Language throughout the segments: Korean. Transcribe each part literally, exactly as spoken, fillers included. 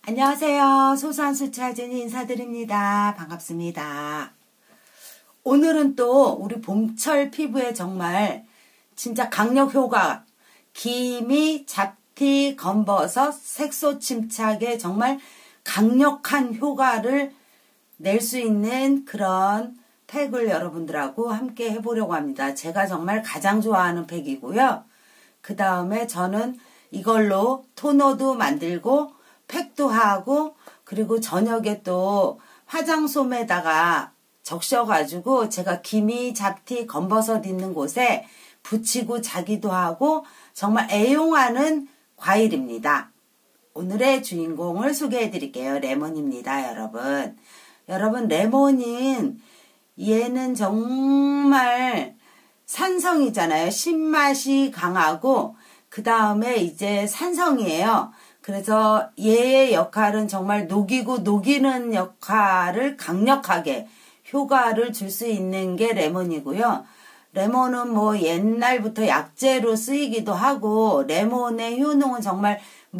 안녕하세요. 소소한 수차진이 인사드립니다. 반갑습니다. 오늘은 또 우리 봄철 피부에 정말 진짜 강력 효과, 기미, 잡티, 검버섯, 색소 침착에 정말 강력한 효과를 낼 수 있는 그런 팩을 여러분들하고 함께 해보려고 합니다. 제가 정말 가장 좋아하는 팩이고요. 그 다음에 저는 이걸로 토너도 만들고 팩도 하고, 그리고 저녁에 또 화장솜에다가 적셔가지고 제가 기미, 잡티, 검버섯 있는 곳에 붙이고 자기도 하고 정말 애용하는 과일입니다. 오늘의 주인공을 소개해 드릴게요. 레몬입니다, 여러분. 여러분, 레몬은 얘는 정말 산성이잖아요. 신맛이 강하고 그 다음에 이제 산성이에요. 그래서 얘의 역할은 정말 녹이고 녹이는 역할을 강력하게 효과를 줄 수 있는 게 레몬이고요. 레몬은 뭐 옛날부터 약재로 쓰이기도 하고 레몬의 효능은 정말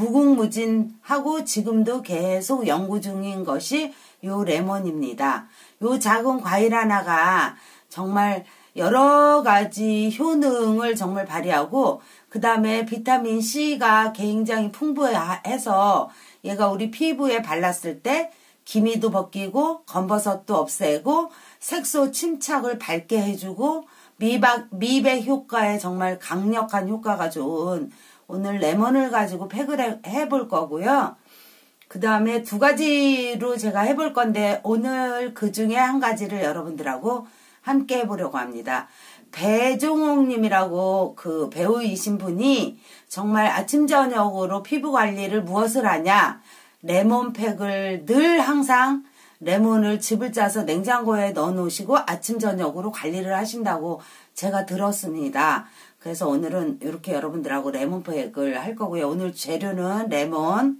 무궁무진하고 지금도 계속 연구 중인 것이 요 레몬입니다. 요 작은 과일 하나가 정말 여러 가지 효능을 정말 발휘하고 그 다음에 비타민 C가 굉장히 풍부해서 얘가 우리 피부에 발랐을 때 기미도 벗기고 검버섯도 없애고 색소 침착을 밝게 해주고 미박, 미백 효과에 정말 강력한 효과가 좋은 오늘 레몬을 가지고 팩을 해볼 거고요. 그 다음에 두 가지로 제가 해볼 건데 오늘 그 중에 한 가지를 여러분들하고 함께 해보려고 합니다. 배종옥 님이라고 그 배우이신 분이 정말 아침 저녁으로 피부 관리를 무엇을 하냐, 레몬팩을 늘 항상 레몬을 즙을 짜서 냉장고에 넣어 놓으시고 아침 저녁으로 관리를 하신다고 제가 들었습니다. 그래서 오늘은 이렇게 여러분들하고 레몬팩을 할 거고요. 오늘 재료는 레몬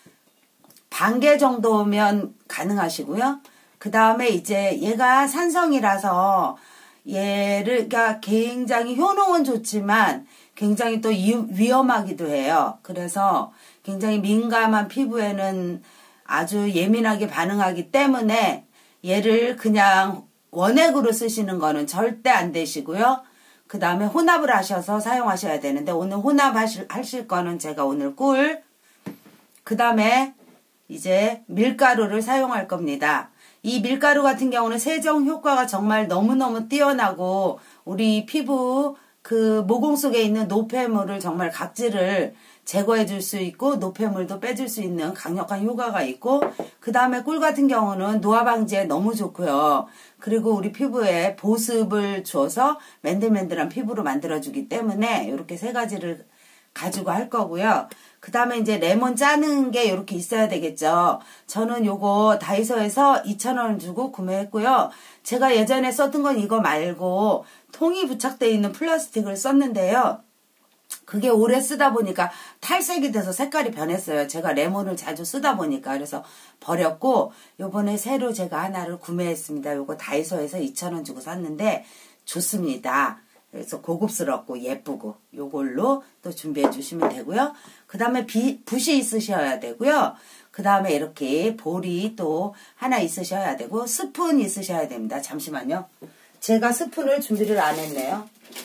반 개 정도면 가능하시고요. 그 다음에 이제 얘가 산성이라서 얘를 그러니까 굉장히 효능은 좋지만 굉장히 또 위험하기도 해요. 그래서 굉장히 민감한 피부에는 아주 예민하게 반응하기 때문에 얘를 그냥 원액으로 쓰시는 거는 절대 안 되시고요. 그 다음에 혼합을 하셔서 사용하셔야 되는데 오늘 혼합하실 하실 거는 제가 오늘 꿀, 그 다음에 이제 밀가루를 사용할 겁니다. 이 밀가루 같은 경우는 세정 효과가 정말 너무너무 뛰어나고 우리 피부 그 모공 속에 있는 노폐물을 정말 각질을 제거해 줄 수 있고 노폐물도 빼줄 수 있는 강력한 효과가 있고 그 다음에 꿀 같은 경우는 노화 방지에 너무 좋고요. 그리고 우리 피부에 보습을 줘서 맨들맨들한 피부로 만들어주기 때문에 이렇게 세 가지를 가지고 할 거고요. 그 다음에 이제 레몬 짜는 게 이렇게 있어야 되겠죠. 저는 요거 다이소에서 이천 원을 주고 구매했고요. 제가 예전에 썼던 건 이거 말고 통이 부착되어 있는 플라스틱을 썼는데요. 그게 오래 쓰다 보니까 탈색이 돼서 색깔이 변했어요. 제가 레몬을 자주 쓰다 보니까. 그래서 버렸고 요번에 새로 제가 하나를 구매했습니다. 요거 다이소에서 이천 원 주고 샀는데 좋습니다. 그래서 고급스럽고 예쁘고 요걸로 또 준비해 주시면 되고요. 그 다음에 붓이 있으셔야 되고요. 그 다음에 이렇게 볼이 또 하나 있으셔야 되고 스푼 있으셔야 됩니다. 잠시만요. 제가 스푼을 준비를 안 했네요.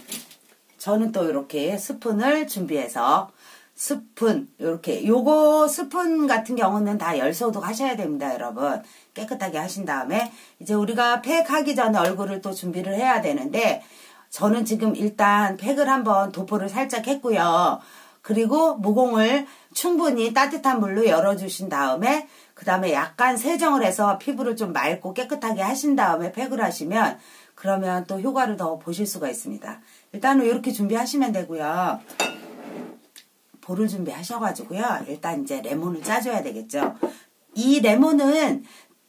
저는 또 이렇게 스푼을 준비해서 스푼 이렇게 요거 스푼 같은 경우는 다 열소독 하셔야 됩니다. 여러분 깨끗하게 하신 다음에 이제 우리가 팩 하기 전에 얼굴을 또 준비를 해야 되는데 저는 지금 일단 팩을 한번 도포를 살짝 했고요. 그리고 모공을 충분히 따뜻한 물로 열어주신 다음에 그 다음에 약간 세정을 해서 피부를 좀 맑고 깨끗하게 하신 다음에 팩을 하시면 그러면 또 효과를 더 보실 수가 있습니다. 일단은 이렇게 준비하시면 되고요. 볼을 준비하셔가지고요. 일단 이제 레몬을 짜줘야 되겠죠. 이 레몬은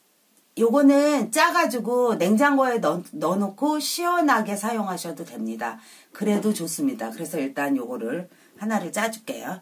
요거는 짜가지고 냉장고에 넣, 넣어놓고 시원하게 사용하셔도 됩니다. 그래도 좋습니다. 그래서 일단 요거를 하나를 짜줄게요.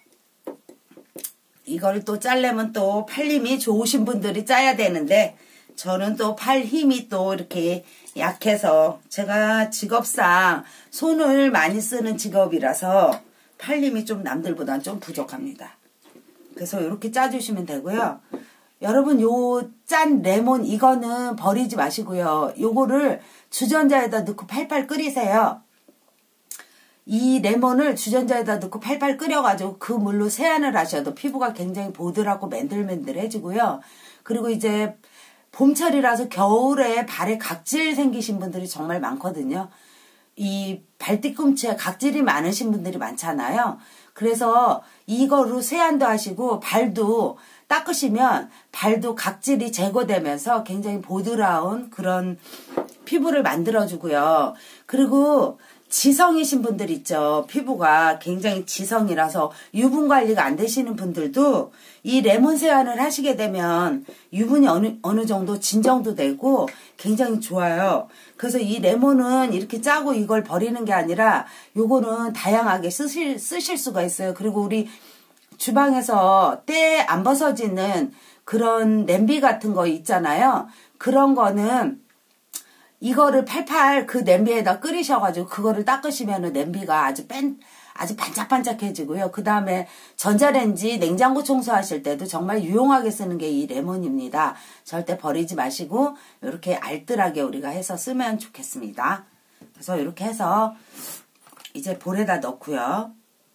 이걸 또 짜려면 또 팔림이 좋으신 분들이 짜야 되는데 저는 또 팔 힘이 또 이렇게 약해서 제가 직업상 손을 많이 쓰는 직업이라서 팔 힘이 좀 남들보다는 좀 부족합니다. 그래서 이렇게 짜주시면 되고요. 여러분 요 짠 레몬 이거는 버리지 마시고요. 요거를 주전자에다 넣고 팔팔 끓이세요. 이 레몬을 주전자에다 넣고 팔팔 끓여가지고 그 물로 세안을 하셔도 피부가 굉장히 보들하고 맨들맨들해지고요. 그리고 이제 봄철이라서 겨울에 발에 각질 생기신 분들이 정말 많거든요. 이 발뒤꿈치에 각질이 많으신 분들이 많잖아요. 그래서 이거로 세안도 하시고 발도 닦으시면 발도 각질이 제거되면서 굉장히 보드라운 그런 피부를 만들어주고요. 그리고 지성이신 분들 있죠. 피부가 굉장히 지성이라서 유분 관리가 안 되시는 분들도 이 레몬 세안을 하시게 되면 유분이 어느, 어느 정도 진정도 되고 굉장히 좋아요. 그래서 이 레몬은 이렇게 짜고 이걸 버리는 게 아니라 요거는 다양하게 쓰실, 쓰실 수가 있어요. 그리고 우리 주방에서 때 안 벗어지는 그런 냄비 같은 거 있잖아요. 그런 거는 이거를 팔팔 그 냄비에다 끓이셔가지고 그거를 닦으시면은 냄비가 아주 뺀, 아주 반짝반짝해지고요. 그 다음에 전자레인지 냉장고 청소하실 때도 정말 유용하게 쓰는 게 이 레몬입니다. 절대 버리지 마시고 이렇게 알뜰하게 우리가 해서 쓰면 좋겠습니다. 그래서 이렇게 해서 이제 볼에다 넣고요.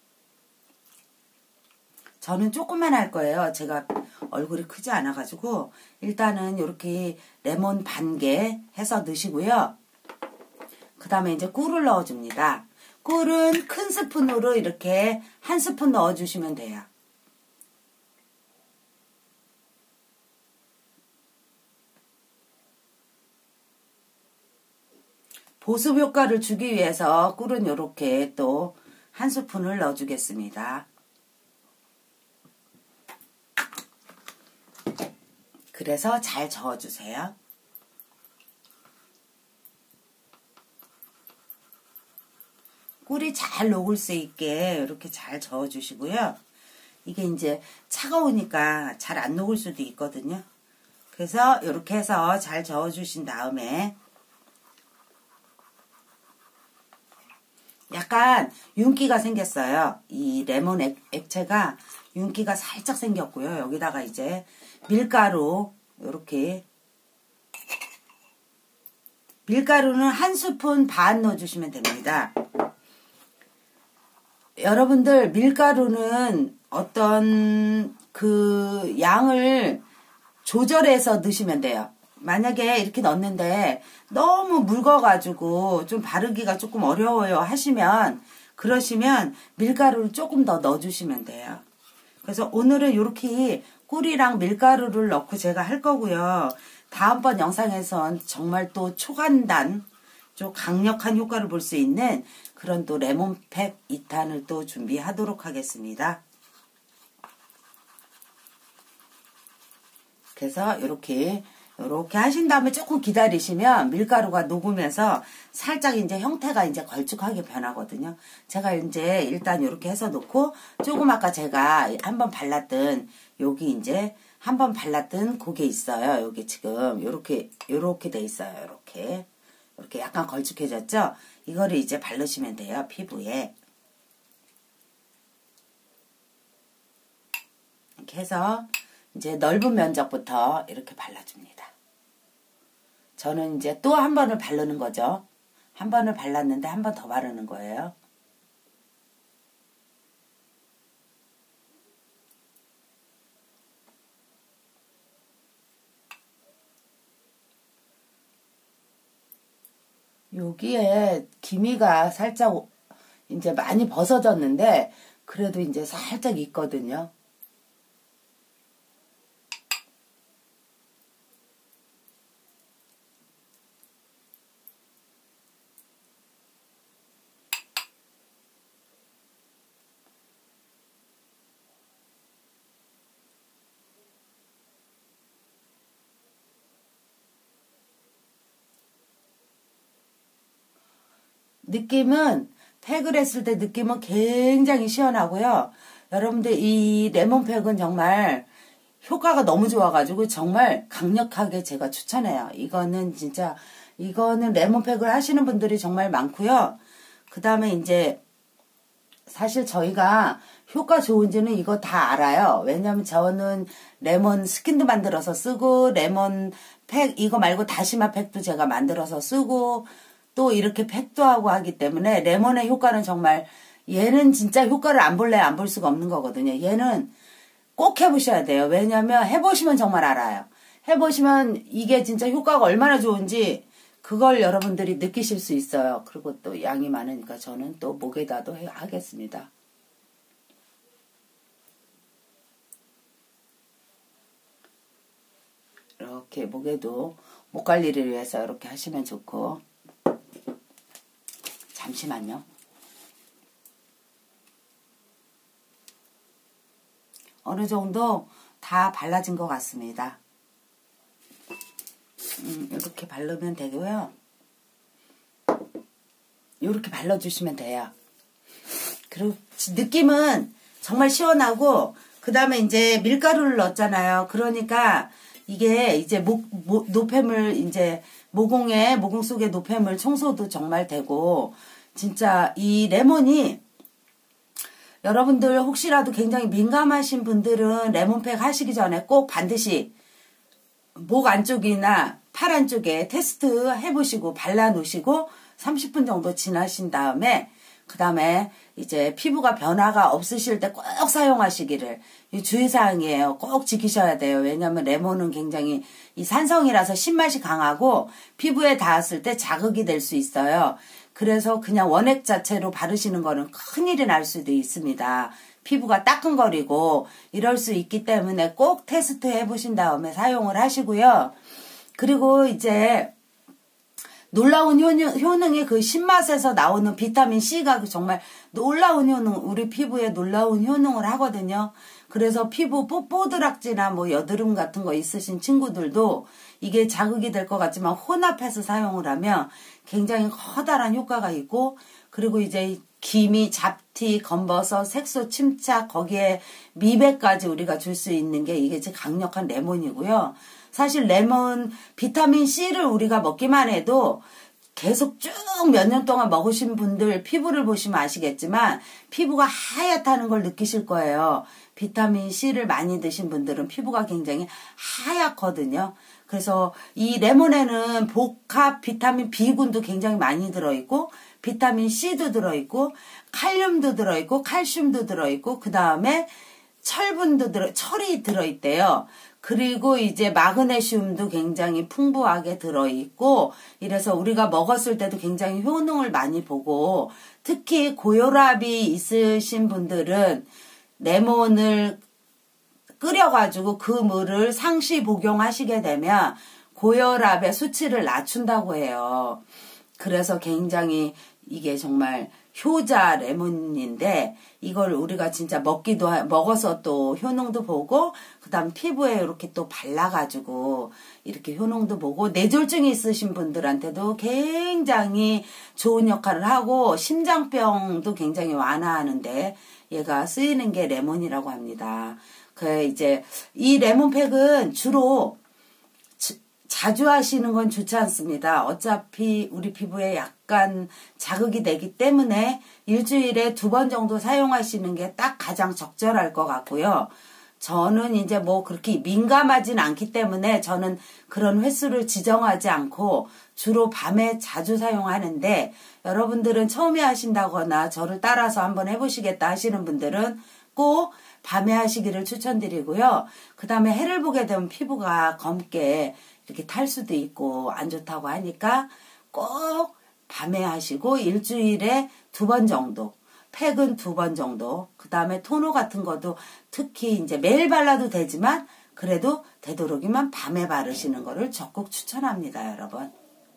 저는 조금만 할 거예요. 제가 얼굴이 크지 않아가지고 일단은 이렇게 레몬 반 개 해서 넣으시고요. 그 다음에 이제 꿀을 넣어줍니다. 꿀은 큰 스푼으로 이렇게 한 스푼 넣어주시면 돼요. 보습 효과를 주기 위해서 꿀은 이렇게 또 한 스푼을 넣어주겠습니다. 그래서 잘 저어주세요. 꿀이 잘 녹을 수 있게 이렇게 잘 저어주시고요. 이게 이제 차가우니까 잘 안 녹을 수도 있거든요. 그래서 이렇게 해서 잘 저어주신 다음에 약간 윤기가 생겼어요. 이 레몬 액, 액체가 윤기가 살짝 생겼고요. 여기다가 이제 밀가루 이렇게 밀가루는 한 스푼 반 넣어주시면 됩니다. 여러분들 밀가루는 어떤 그 양을 조절해서 넣으시면 돼요. 만약에 이렇게 넣었는데 너무 묽어가지고 좀 바르기가 조금 어려워요 하시면 그러시면 밀가루를 조금 더 넣어주시면 돼요. 그래서 오늘은 이렇게 꿀이랑 밀가루를 넣고 제가 할 거고요. 다음번 영상에선 정말 또 초간단, 좀 강력한 효과를 볼 수 있는 그런 또 레몬팩 이 탄을 또 준비하도록 하겠습니다. 그래서 이렇게 이렇게 하신 다음에 조금 기다리시면 밀가루가 녹으면서 살짝 이제 형태가 이제 걸쭉하게 변하거든요. 제가 이제 일단 이렇게 해서 놓고 조금 아까 제가 한번 발랐던 여기 이제 한번 발랐던 그게 있어요. 여기 지금 이렇게 이렇게 돼 있어요. 이렇게 이렇게 약간 걸쭉해졌죠? 이거를 이제 바르시면 돼요. 피부에. 이렇게 해서 이제 넓은 면적부터 이렇게 발라줍니다. 저는 이제 또 한 번을 바르는 거죠. 한 번을 발랐는데 한 번 더 바르는 거예요. 여기에 기미가 살짝 이제 많이 벗어졌는데 그래도 이제 살짝 있거든요. 느낌은 팩을 했을 때 느낌은 굉장히 시원하고요. 여러분들 이 레몬팩은 정말 효과가 너무 좋아가지고 정말 강력하게 제가 추천해요. 이거는 진짜 이거는 레몬팩을 하시는 분들이 정말 많고요. 그 다음에 이제 사실 저희가 효과 좋은지는 이거 다 알아요. 왜냐면 저는 레몬 스킨도 만들어서 쓰고 레몬 팩 이거 말고 다시마 팩도 제가 만들어서 쓰고 또 이렇게 팩도 하고 하기 때문에 레몬의 효과는 정말 얘는 진짜 효과를 안 볼래 안 볼 수가 없는 거거든요. 얘는 꼭 해보셔야 돼요. 왜냐면 해보시면 정말 알아요. 해보시면 이게 진짜 효과가 얼마나 좋은지 그걸 여러분들이 느끼실 수 있어요. 그리고 또 양이 많으니까 저는 또 목에다도 하겠습니다. 이렇게 목에도 목 관리를 위해서 이렇게 하시면 좋고. 잠시만요. 어느 정도 다 발라진 것 같습니다. 음, 이렇게 바르면 되고요. 이렇게 발라주시면 돼요. 그리고 느낌은 정말 시원하고 그 다음에 이제 밀가루를 넣었잖아요. 그러니까 이게 이제 목, 목 노폐물 이제 모공에 모공 속의 노폐물 청소도 정말 되고 진짜 이 레몬이 여러분들 혹시라도 굉장히 민감하신 분들은 레몬팩 하시기 전에 꼭 반드시 목 안쪽이나 팔 안쪽에 테스트 해보시고 발라놓으시고 삼십 분 정도 지나신 다음에 그 다음에 이제 피부가 변화가 없으실 때 꼭 사용하시기를 이 주의사항이에요. 꼭 지키셔야 돼요. 왜냐하면 레몬은 굉장히 이 산성이라서 신맛이 강하고 피부에 닿았을 때 자극이 될 수 있어요. 그래서 그냥 원액 자체로 바르시는 거는 큰일이 날 수도 있습니다. 피부가 따끔거리고 이럴 수 있기 때문에 꼭 테스트 해보신 다음에 사용을 하시고요. 그리고 이제 놀라운 효능, 효능이 그 신맛에서 나오는 비타민 C가 정말 놀라운 효능, 우리 피부에 놀라운 효능을 하거든요. 그래서 피부 뽀뽀드락지나 뭐 여드름 같은 거 있으신 친구들도 이게 자극이 될 것 같지만 혼합해서 사용을 하면 굉장히 커다란 효과가 있고, 그리고 이제 기미, 잡티, 검버섯, 색소 침착, 거기에 미백까지 우리가 줄 수 있는 게 이게 제 강력한 레몬이고요. 사실 레몬 비타민 C를 우리가 먹기만 해도 계속 쭉 몇 년 동안 먹으신 분들 피부를 보시면 아시겠지만 피부가 하얗다는 걸 느끼실 거예요. 비타민 C를 많이 드신 분들은 피부가 굉장히 하얗거든요. 그래서 이 레몬에는 복합 비타민 B군도 굉장히 많이 들어있고 비타민 C도 들어있고 칼륨도 들어있고 칼슘도 들어있고 그 다음에 철분도 들어 철이 들어있대요. 그리고 이제 마그네슘도 굉장히 풍부하게 들어있고 이래서 우리가 먹었을 때도 굉장히 효능을 많이 보고, 특히 고혈압이 있으신 분들은 레몬을 끓여가지고 그 물을 상시 복용하시게 되면 고혈압의 수치를 낮춘다고 해요. 그래서 굉장히 이게 정말 효자 레몬인데 이걸 우리가 진짜 먹기도 하, 먹어서 또 효능도 보고 그 다음 피부에 이렇게 또 발라가지고 이렇게 효능도 보고 뇌졸중이 있으신 분들한테도 굉장히 좋은 역할을 하고 심장병도 굉장히 완화하는데 얘가 쓰이는 게 레몬이라고 합니다. 그 이제 이 레몬팩은 주로 자주 하시는 건 좋지 않습니다. 어차피 우리 피부에 약간 자극이 되기 때문에 일주일에 두 번 정도 사용하시는 게 딱 가장 적절할 것 같고요. 저는 이제 뭐 그렇게 민감하진 않기 때문에 저는 그런 횟수를 지정하지 않고 주로 밤에 자주 사용하는데, 여러분들은 처음에 하신다거나 저를 따라서 한번 해보시겠다 하시는 분들은 꼭 밤에 하시기를 추천드리고요. 그 다음에 해를 보게 되면 피부가 검게 이렇게 탈 수도 있고 안 좋다고 하니까 꼭 밤에 하시고 일주일에 두 번 정도, 팩은 두 번 정도, 그 다음에 토너 같은 것도 특히 이제 매일 발라도 되지만 그래도 되도록이면 밤에 바르시는 거를 적극 추천합니다, 여러분.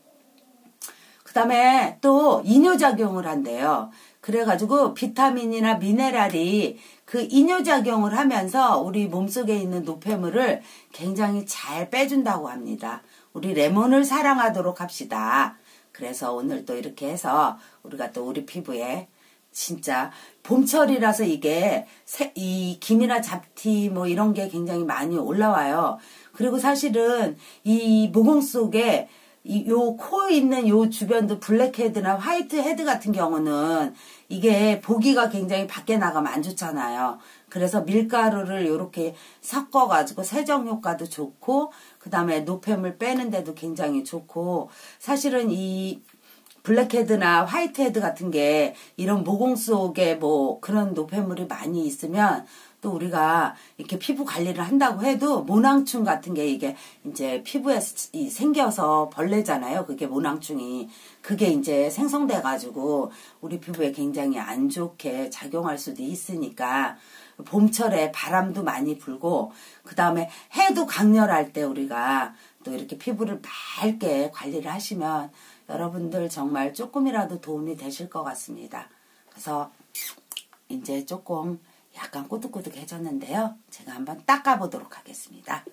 그 다음에 또 이뇨작용을 한대요. 그래가지고 비타민이나 미네랄이 그 이뇨작용을 하면서 우리 몸속에 있는 노폐물을 굉장히 잘 빼준다고 합니다. 우리 레몬을 사랑하도록 합시다. 그래서 오늘 또 이렇게 해서 우리가 또 우리 피부에 진짜 봄철이라서 이게 새, 이 김이나 잡티 뭐 이런 게 굉장히 많이 올라와요. 그리고 사실은 이 모공 속에 이 요 코 있는 요 주변도 블랙헤드나 화이트헤드 같은 경우는 이게 보기가 굉장히 밖에 나가면 안 좋잖아요. 그래서 밀가루를 이렇게 섞어가지고 세정 효과도 좋고, 그 다음에 노폐물 빼는데도 굉장히 좋고, 사실은 이 블랙헤드나 화이트헤드 같은 게 이런 모공 속에 뭐 그런 노폐물이 많이 있으면 또 우리가 이렇게 피부 관리를 한다고 해도 모낭충 같은 게 이게 이제 피부에 생겨서 벌레잖아요. 그게 모낭충이. 그게 이제 생성돼가지고 우리 피부에 굉장히 안 좋게 작용할 수도 있으니까 봄철에 바람도 많이 불고 그 다음에 해도 강렬할 때 우리가 또 이렇게 피부를 맑게 관리를 하시면 여러분들 정말 조금이라도 도움이 되실 것 같습니다. 그래서 이제 조금 약간 꼬득꼬득해졌는데요. 제가 한번 닦아보도록 하겠습니다.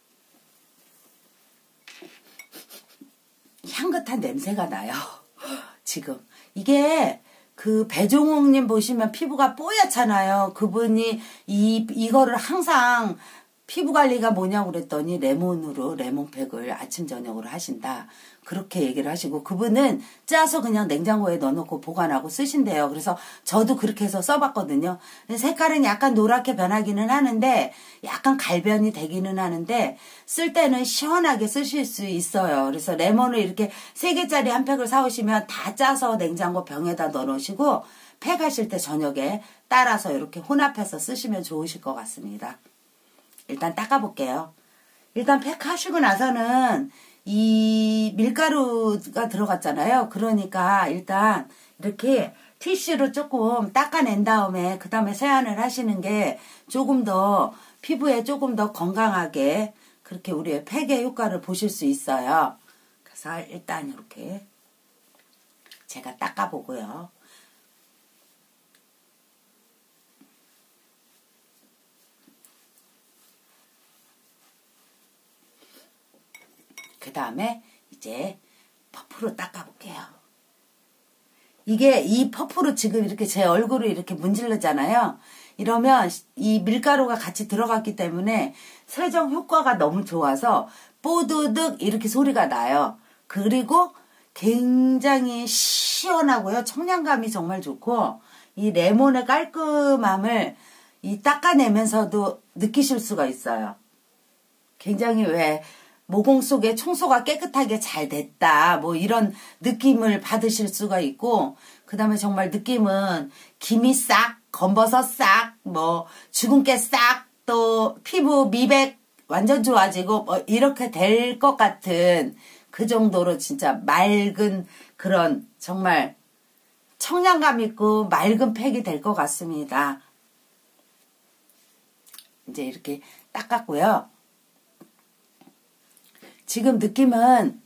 향긋한 냄새가 나요. 지금 이게 그 배종옥님 보시면 피부가 뽀얗잖아요. 그분이 이 이거를 항상 피부 관리가 뭐냐고 그랬더니 레몬으로 레몬팩을 아침 저녁으로 하신다. 그렇게 얘기를 하시고 그분은 짜서 그냥 냉장고에 넣어놓고 보관하고 쓰신대요. 그래서 저도 그렇게 해서 써봤거든요. 색깔은 약간 노랗게 변하기는 하는데 약간 갈변이 되기는 하는데 쓸 때는 시원하게 쓰실 수 있어요. 그래서 레몬을 이렇게 세 개짜리 한 팩을 사오시면 다 짜서 냉장고 병에다 넣어놓으시고 팩 하실 때 저녁에 따라서 이렇게 혼합해서 쓰시면 좋으실 것 같습니다. 일단 닦아볼게요. 일단 팩 하시고 나서는 이 밀가루가 들어갔잖아요. 그러니까 일단 이렇게 티슈로 조금 닦아낸 다음에 그 다음에 세안을 하시는 게 조금 더 피부에 조금 더 건강하게 그렇게 우리의 팩의 효과를 보실 수 있어요. 그래서 일단 이렇게 제가 닦아보고요. 그 다음에 이제 퍼프로 닦아볼게요. 이게 이 퍼프로 지금 이렇게 제 얼굴을 이렇게 문지르잖아요. 이러면 이 밀가루가 같이 들어갔기 때문에 세정 효과가 너무 좋아서 뽀드득 이렇게 소리가 나요. 그리고 굉장히 시원하고요. 청량감이 정말 좋고 이 레몬의 깔끔함을 이 닦아내면서도 느끼실 수가 있어요. 굉장히 왜 모공 속에 청소가 깨끗하게 잘 됐다. 뭐 이런 느낌을 받으실 수가 있고 그 다음에 정말 느낌은 김이 싹, 검버섯 싹, 뭐 주근깨 싹, 또 피부 미백 완전 좋아지고 뭐 이렇게 될 것 같은 그 정도로 진짜 맑은 그런 정말 청량감 있고 맑은 팩이 될 것 같습니다. 이제 이렇게 닦았고요. 지금 느낌은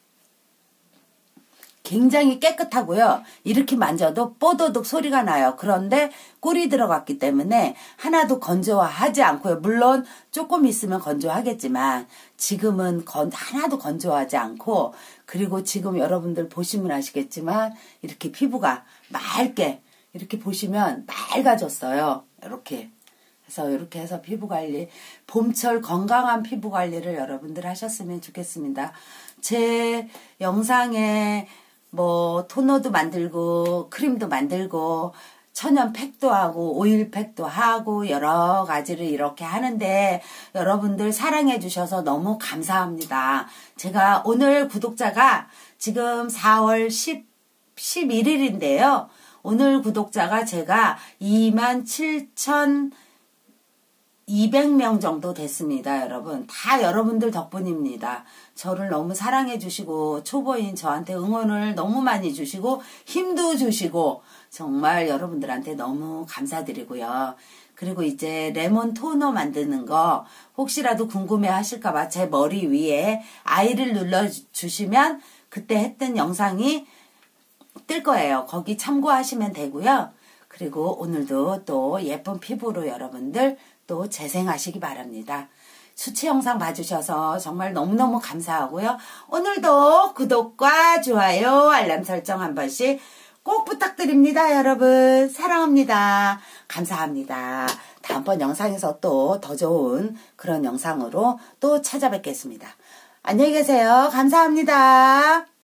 굉장히 깨끗하고요. 이렇게 만져도 뽀도독 소리가 나요. 그런데 꿀이 들어갔기 때문에 하나도 건조하지 않고요. 물론 조금 있으면 건조하겠지만 지금은 건, 하나도 건조하지 않고 그리고 지금 여러분들 보시면 아시겠지만 이렇게 피부가 맑게 이렇게 보시면 맑아졌어요. 이렇게. 그래서 이렇게 해서 피부 관리, 봄철 건강한 피부 관리를 여러분들 하셨으면 좋겠습니다. 제 영상에 뭐 토너도 만들고 크림도 만들고 천연 팩도 하고 오일 팩도 하고 여러 가지를 이렇게 하는데 여러분들 사랑해 주셔서 너무 감사합니다. 제가 오늘 구독자가 지금 사월 십일일인데요. 오늘 구독자가 제가 이만 칠천이백 명 정도 됐습니다. 여러분 다 여러분들 덕분입니다. 저를 너무 사랑해 주시고 초보인 저한테 응원을 너무 많이 주시고 힘도 주시고 정말 여러분들한테 너무 감사드리고요. 그리고 이제 레몬 토너 만드는 거 혹시라도 궁금해 하실까봐 제 머리 위에 아이를 눌러주시면 그때 했던 영상이 뜰 거예요. 거기 참고하시면 되고요. 그리고 오늘도 또 예쁜 피부로 여러분들 또 재생하시기 바랍니다. 수치 영상 봐주셔서 정말 너무너무 감사하고요. 오늘도 구독과 좋아요, 알람 설정 한 번씩 꼭 부탁드립니다, 여러분. 사랑합니다. 감사합니다. 다음번 영상에서 또 더 좋은 그런 영상으로 또 찾아뵙겠습니다. 안녕히 계세요. 감사합니다.